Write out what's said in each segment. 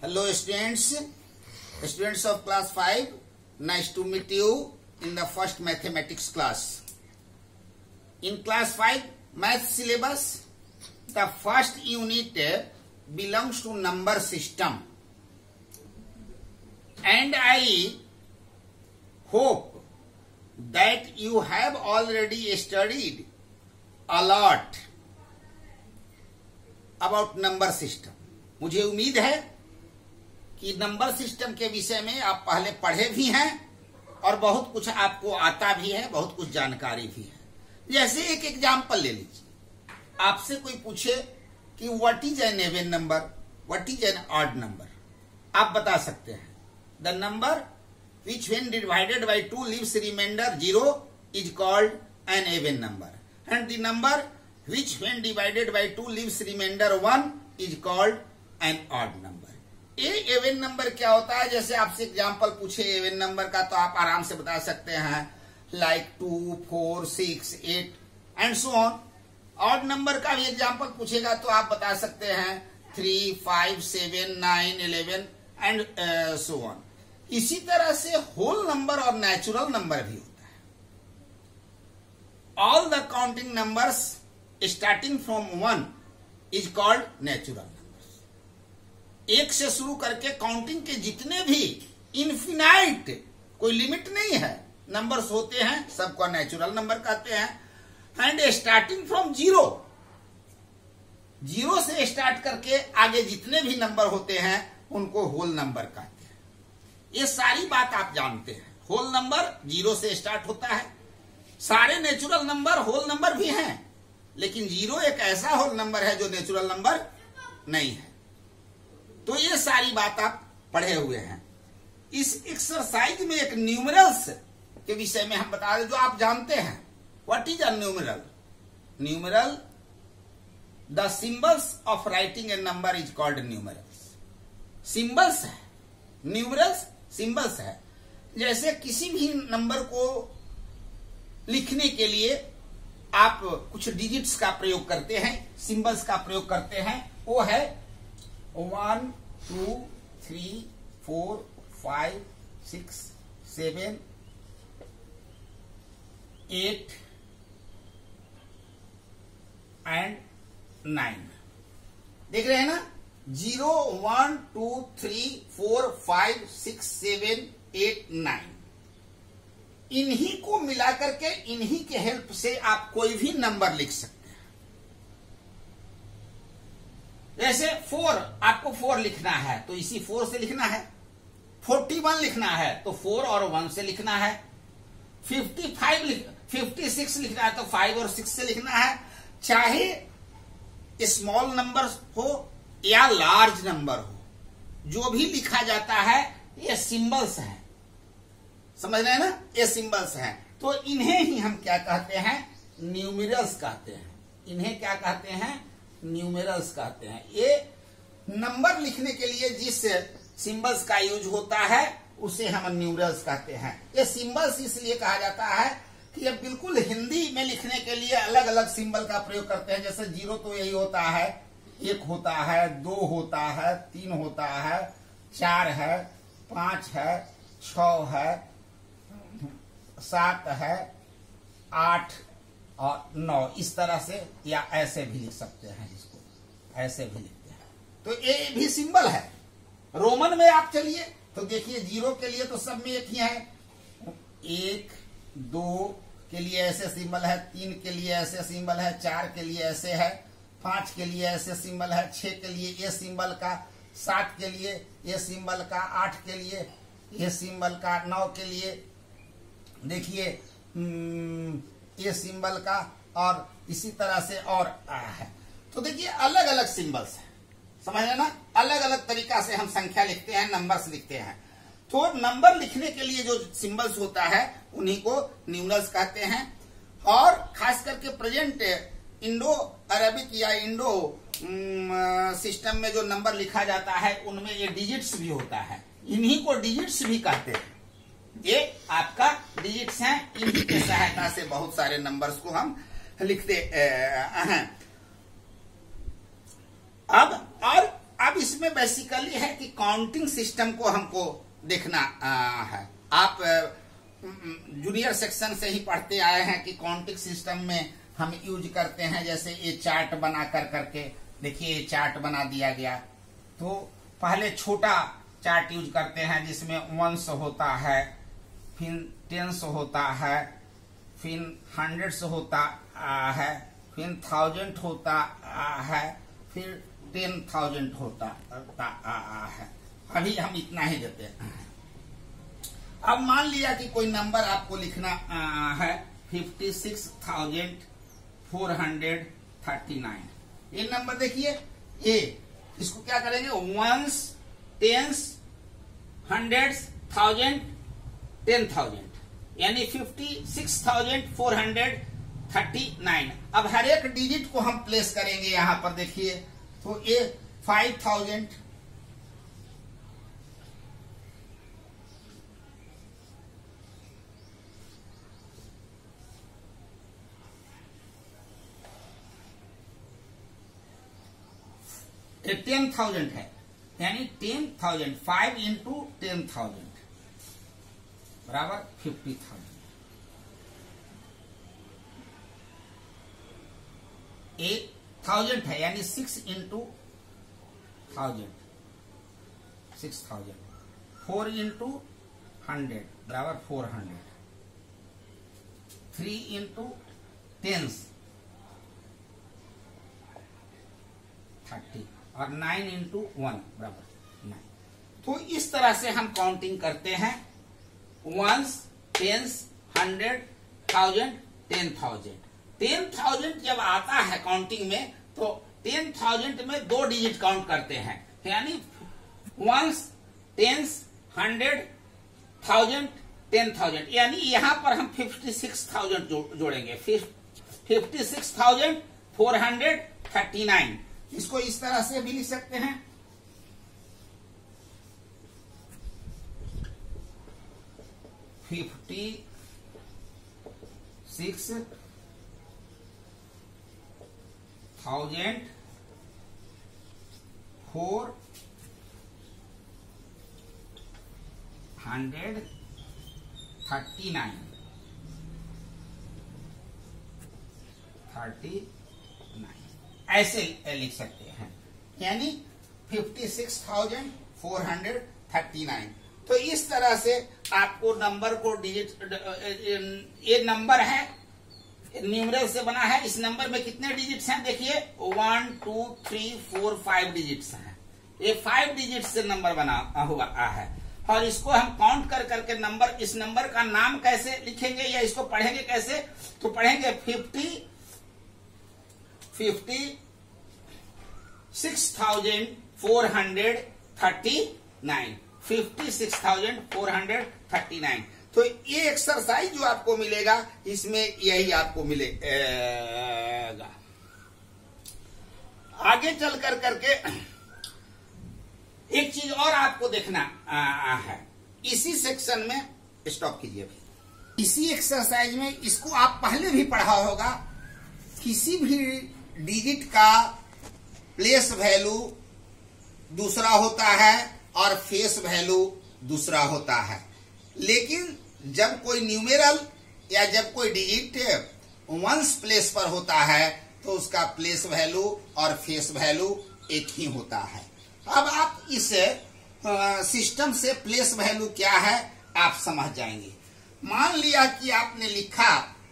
Hello students of class 5. Nice to meet you in the first mathematics class. In class 5 math syllabus, the first unit belongs to number system. And I hope that you have already studied a lot about number system. मुझे उम्मीद है कि number system के विषय में आप पहले पढ़े भी हैं और बहुत कुछ आपको आता भी है, बहुत कुछ जानकारी भी है। जैसे एक एग्जाम्पल ले लीजिए, आपसे कोई पूछे कि what is an even number, what is an odd number, आप बता सकते हैं the number which when divided by 2 leaves remainder 0 is called an even number, and the number which when divided by 2 leaves remainder 1 is called an odd number. ये even number क्या होता है? जैसे आपसे एग्जांपल पूछे even number का तो आप आराम से बता सकते हैं like 2, 4, 6, 8 and so on. odd number का भी एग्जांपल पूछेगा तो आप बता सकते हैं 3, 5, 7, 9, 11 and so on. इसी तरह से होल नंबर और नेचुरल नंबर भी होता है. All the counting numbers starting from 1 is called natural numbers. एक से शुरू करके काउंटिंग के जितने भी इनफिनाइट, कोई लिमिट नहीं है, नंबर्स होते हैं, सबको नेचुरल नंबर कहते हैं. एंड स्टार्टिंग फ्रॉम 0 से स्टार्ट करके आगे जितने भी नंबर होते हैं उनको होल नंबर कहते हैं. ये सारी बात आप जानते हैं. होल नंबर 0 से स्टार्ट होता है. सारे नेचुरल नंबर होल नंबर भी हैं, लेकिन 0 एक ऐसा होल नंबर है जो नेचुरल नंबर नहीं है. तो ये सारी बात आप पढ़े हुए हैं. इस एक्सरसाइज में एक न्यूमरल्स के विषय में हम बता रहे जो आप जानते हैं. What is a numeral? Numeral, the symbols of writing a number is called numerals. Symbols है, न्यूमरल्स सिंबल्स है. जैसे किसी भी नंबर को लिखने के लिए आप कुछ डिजिट्स का प्रयोग करते हैं, सिंबल्स का प्रयोग करते हैं. वो है 1, 2, 3, 4, 5, 6, 7, 8 एंड 9. देख रहे हैं ना? 0, 1, 2, 3, 4, 5, 6, 7, 8, 9. इन्हीं को मिलाकर के, इन्हीं के हेल्प से आप कोई भी नंबर लिख सकते हैं. जैसे 4, आपको 4 लिखना है तो इसी 4 से लिखना है. 41 लिखना है तो 4 और 1 से लिखना है. 56 लिखना है तो 5 और 6 से लिखना है. चाहे स्मॉल नंबर हो या लार्ज नंबर हो, जो भी लिखा जाता है ये सिंबल्स हैं. समझ रहे हैं ना? ये सिंबल्स हैं. तो इन्हें ही हम क्या कहते हैं? न्यूमेरल्स कहते हैं. इन्हें क्या कहते हैं? न्यूमेरल्स कहते हैं. ये नंबर लिखने के लिए जिस सिंबल्स का यूज होता है उसे हम न्यूमेरल्स कहते हैं. ये सिंबल्स इसलिए कहा जाता है कि ये बिल्कुल हिंदी में लिखने के लिए अलग अलग सिंबल का प्रयोग करते हैं. जैसे 0 तो यही होता है, 1 होता है, 2 होता है, 3 होता है, 4 है, 5 है, 6 है, 7 है, 8 और 9. इस तरह से या ऐसे भी लिख सकते हैं, इसको ऐसे भी लिखते हैं. तो ये भी सिंबल है. रोमन में आप चलिए तो देखिए 0 के लिए तो सब में एक ही है. 1, 2 के लिए ऐसे सिंबल है, 3 के लिए ऐसे सिंबल है, 4 के लिए ऐसे है, 5 के लिए ऐसे सिंबल है, 6 के लिए ये सिंबल का, 7 के लिए ये सिंबल का, 8 के लिए ये सिंबल का, 9 के लिए देखिए ये सिंबल का, और इसी तरह से और है. तो देखिए अलग अलग सिंबल्स है. समझ रहे ना? अलग अलग तरीका से हम संख्या लिखते हैं, नंबर्स लिखते हैं. तो नंबर लिखने के लिए जो सिंबल्स होता है उन्हीं को न्यूमरल्स कहते हैं. और खास करके प्रेजेंट इंडो अरबिक या इंडो सिस्टम में जो नंबर लिखा जाता है उनमें ये डिजिट्स भी होता है. इन्हीं को डिजिट्स भी कहते हैं. ये आपका डिजिट्स हैं. इन्हीं की सहायता से बहुत सारे नंबर्स को हम लिखते हैं. अब इसमें बेसिकली है कि काउंटिंग सिस्टम को हमको देखना है। आप जूनियर सेक्शन से ही पढ़ते आए हैं कि काउंटिंग सिस्टम में हम यूज करते हैं, जैसे ये चार्ट बना करके देखिए, ये चार्ट बना दिया गया। तो पहले छोटा चार्ट यूज करते हैं जिसमें वंस होता है, फिर टेंस होता है, फिर हंड्रेड्स होता है, फिर थाउजेंड होता है, फिर 10,000 होता है। अभी हम इतना ही देते हैं। अब मान लिया कि कोई नंबर आपको लिखना है 56,439। ये नंबर देखिए, ये इसको क्या करेंगे, वंस, टेंस, हंड्रेड्स, थाउजेंड, 10,000, यानी 56,439। अब हर एक डिजिट को हम प्लेस करेंगे यहां पर देखिए। तो ये 5,000, ये 10,000 है, यानी 10,000, 5 इंटू 10,000 बराबर 50,000। एक 1000 है, यानी 6 इंटू 1000, 6,000। 4 इंटू 100 बराबर 400। 3 इंटू 10 30, और 9 इंटू 1 बराबर 9। तो इस तरह से हम काउंटिंग करते हैं, वंस, टेंस, 100, 1000, 10,000। 10,000 जब आता है काउंटिंग में, तो 10,000 में 2 डिजिट काउंट करते हैं, यानी वंस, टेंस, 100, 1000, 10,000, यानी यहां पर हम 56,000 जोड़ेंगे। 56,439। इसको इस तरह से भी लिख सकते हैं, $56,439 ऐसे लिख सकते हैं, यानी 56,439। तो इस तरह से आपको नंबर को डिजिट, ये नंबर है, न्यूमरल से बना है। इस नंबर में कितने डिजिट्स हैं देखिए, 1 2 3 4 5 डिजिट्स हैं। ये 5 डिजिट से नंबर बना हुआ है, और इसको हम काउंट कर करके नंबर, इस नंबर का नाम कैसे लिखेंगे या इसको पढ़ेंगे कैसे, तो पढ़ेंगे 56,439, 56,439। तो ये एक्सरसाइज जो आपको मिलेगा, इसमें यही आपको मिलेगा। आगे चल कर करके एक चीज और आपको देखना है, इसी सेक्शन में स्टॉप कीजिए भाई। इसी एक्सरसाइज में, इसको आप पहले भी पढ़ा होगा, किसी भी डिजिट का प्लेस वैल्यू दूसरा होता है और फेस वैल्यू दूसरा होता है। लेकिन जब कोई न्यूमेरल या जब कोई डिजिट वंस प्लेस पर होता है, तो उसका प्लेस वैल्यू और फेस वैल्यू एक ही होता है। अब आप इस सिस्टम से प्लेस वैल्यू क्या है आप समझ जाएंगे। मान लिया कि आपने लिखा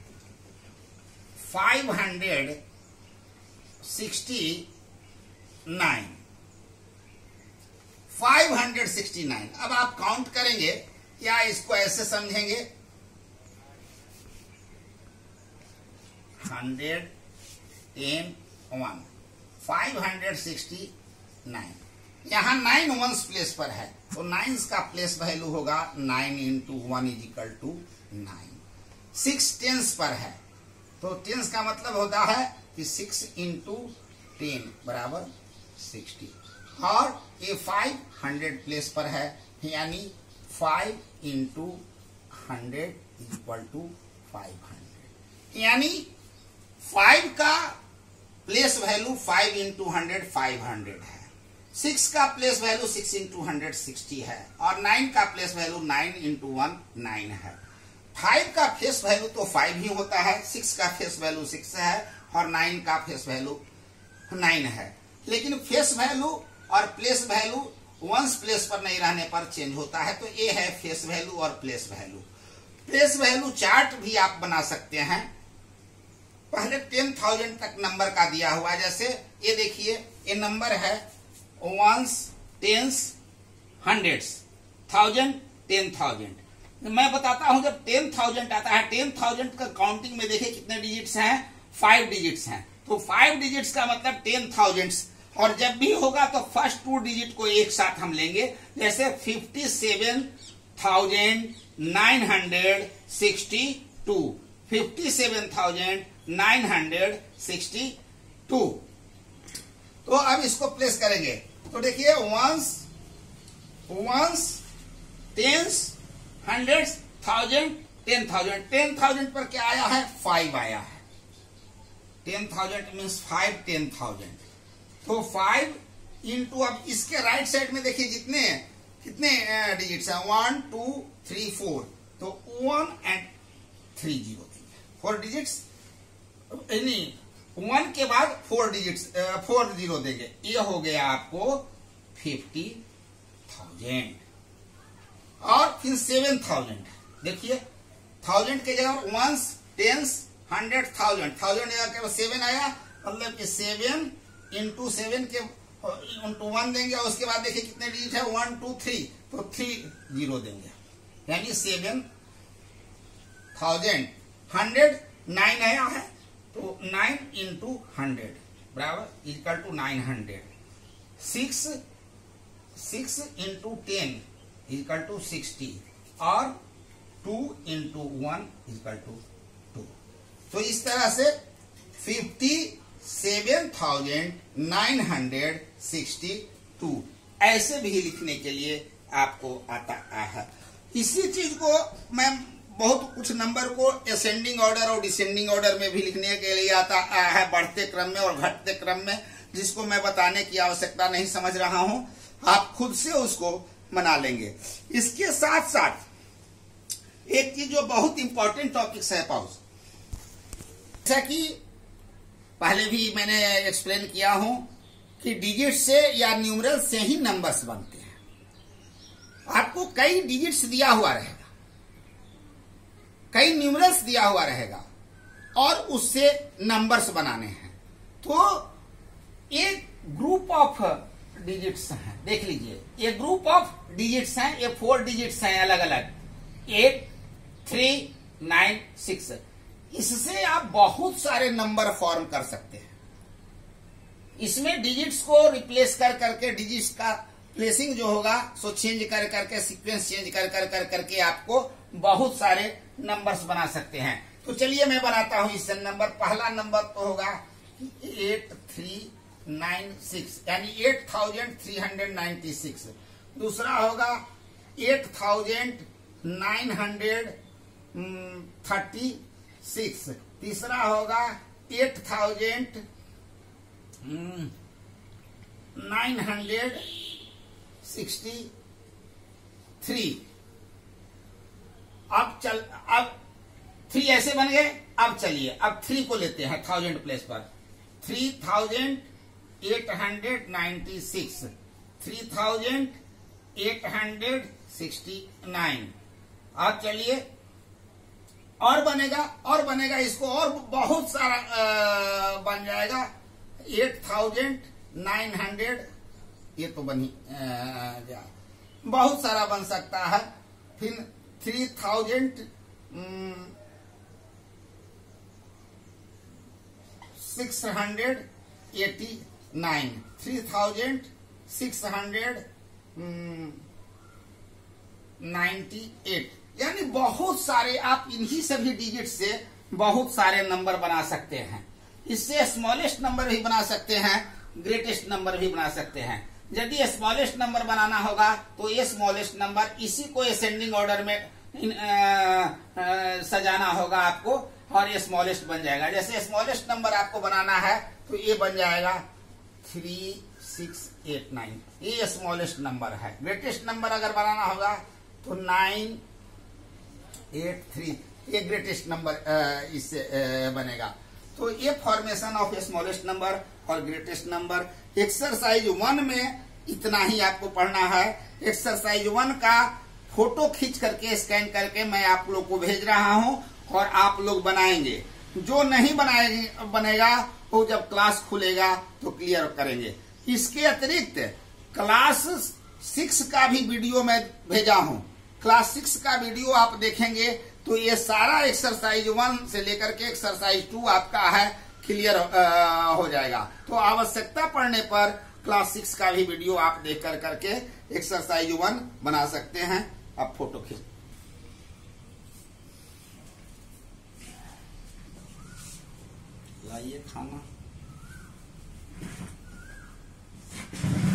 569। अब आप काउंट करेंगे या इसको ऐसे समझेंगे, 100, 10, 1, 569। यहां 9 वंस प्लेस पर है, तो 9 का प्लेस वैल्यू होगा 9 into 1 is equal to 9। 6 tens पर है, तो टेंस का मतलब होता है कि 6 इंटू 10 बराबर 60। और ये 500 प्लेस पर है, यानी 5 इंटू 100 इक्वल टू 500, यानी 5 का प्लेस वैल्यू 5 इंटू 100 500 है। 6 का प्लेस वैल्यू 6 इंटू 160 है और 9 का प्लेस वैल्यू 9 इंटू 1 9 है। 5 का फेस वैल्यू तो 5 ही होता है, 6 का फेस वैल्यू 6 है और 9 का फेस वैल्यू 9 है। लेकिन फेस वैल्यू और प्लेस वैल्यू वंस प्लेस पर नहीं रहने पर चेंज होता है। तो ये है फेस वैल्यू और place value. Place value chart भी आप बना सकते हैं। पहले 10,000 तक नंबर का दिया हुआ है। जैसे ये देखिए, ये नंबर है वंस, टेंस, हंड्रेड्स, 1000, 10,000। मैं बताता हूं, जब 10,000 आता है, 10,000 का काउंटिंग में देखिए कितने डिजिट्स हैं, 5 डिजिट्स हैं। तो 5 डिजिट्स का मतलब 10,000। और जब भी होगा तो फर्स्ट 2 डिजिट को एक साथ हम लेंगे। जैसे 57,962, 57,962। तो अब इसको प्लेस करेंगे। तो देखिए, वंस, टेंस, हंड्रेड्स, 1000, 10,000। 10,000 पर क्या आया है, 5 आया है। 10,000 मीन्स 5 10,000। तो 5 इंटू, अब इसके राइट साइड में देखिए कितने डिजिट्स हैं, 1 2 3 4। तो 1 and 3 0 देंगे, 4 डिजिट्स। 1 के बाद 4 डिजिट्स, 4 0 देंगे। ये हो गया आपको 50,000। और फिर 7,000। देखिए, 1000 के जगह वंस, टेंस, 100, 1000 जगह 7 आया, मतलब कि 7 इंटू 7 के इंटू 1 देंगे। और उसके बाद देखिए कितने डिजिट है, 1 2 3। तो 3 0 देंगे, यानी 7,000। 100 9 आया है, तो 9 इंटू 100 बराबर equal to 900। 6 into 10 equal to 60 और 2 इंटू 1 इक्वल टू 2। तो इस तरह से 57,962 ऐसे भी लिखने के लिए आपको आता है। इसी चीज को मैं बहुत कुछ नंबर को असेंडिंग ऑर्डर और डिसेंडिंग ऑर्डर में भी लिखने के लिए आता है, बढ़ते क्रम में और घटते क्रम में, जिसको मैं बताने की आवश्यकता नहीं समझ रहा हूं। आप खुद से उसको बना लेंगे। इसके साथ साथ एक चीज जो बहुत इंपॉर्टेंट टॉपिक्स है पाउस, जैसा कि पहले भी मैंने एक्सप्लेन किया हूं कि डिजिट से या न्यूमरल से ही नंबर्स बनते हैं। आपको कई डिजिट्स दिया हुआ रहेगा, कई न्यूमरल्स दिया हुआ रहेगा और उससे नंबर्स बनाने हैं। तो एक ग्रुप ऑफ डिजिट्स हैं, देख लीजिए, ये ग्रुप ऑफ डिजिट्स हैं, ये 4 डिजिट्स हैं अलग अलग, 8 3 9 6। इससे आप बहुत सारे नंबर फॉर्म कर सकते हैं। इसमें डिजिट्स को रिप्लेस कर करके, डिजिट्स का प्लेसिंग जो होगा सो चेंज कर करके, सीक्वेंस चेंज कर करके आपको बहुत सारे नंबर्स बना सकते हैं। तो चलिए मैं बनाता हूं इससे नंबर। पहला नंबर तो होगा 8396, यानी 8396। दूसरा होगा 8936। तीसरा होगा 8963। अब 3 ऐसे बन गए। अब चलिए, अब 3 को लेते हैं 1000 प्लेस पर। 3896, 3869। अब चलिए, और बनेगा इसको और बहुत सारा बन जाएगा। 8900, ये तो बनी बहुत सारा बन सकता है। फिर 3689, 3698, यानी बहुत सारे। आप इन्हीं सभी डिजिट से बहुत सारे नंबर बना सकते हैं। इससे स्मॉलेस्ट नंबर भी बना सकते हैं, ग्रेटेस्ट नंबर भी बना सकते हैं। यदि स्मॉलेस्ट नंबर बनाना होगा तो ये स्मॉलेस्ट नंबर, इसी को असेंडिंग ऑर्डर में सजाना होगा आपको, और ये स्मॉलेस्ट बन जाएगा। जैसे स्मॉलेस्ट नंबर आपको बनाना है तो ये बन जाएगा 368। 989 ये स्मॉलेस्ट नंबर है। ग्रेटेस्ट नंबर अगर बनाना होगा तो 983 ये ग्रेटेस्ट नंबर इससे बनेगा। तो ये फॉर्मेशन ऑफ स्मॉलेस्ट नंबर और ग्रेटेस्ट नंबर। एक्सरसाइज 1 में इतना ही आपको पढ़ना है। एक्सरसाइज 1 का फोटो खींच करके स्कैन करके मैं आप लोग को भेज रहा हूं और आप लोग बनाएंगे। जो नहीं बनेगा वो जब क्लास खुलेगा तो क्लियर करेंगे। इसके अतिरिक्त क्लास 6 का भी वीडियो मैं भेजा हूं। क्लास 6 का वीडियो आप देखेंगे तो ये सारा एक्सरसाइज 1 से लेकर के एक्सरसाइज 2 आपका है क्लियर हो जाएगा। तो आवश्यकता पड़ने पर क्लास 6 का भी वीडियो आप देख कर करके एक्सरसाइज 1 बना सकते हैं। अब फोटो खींच लाइए खाना।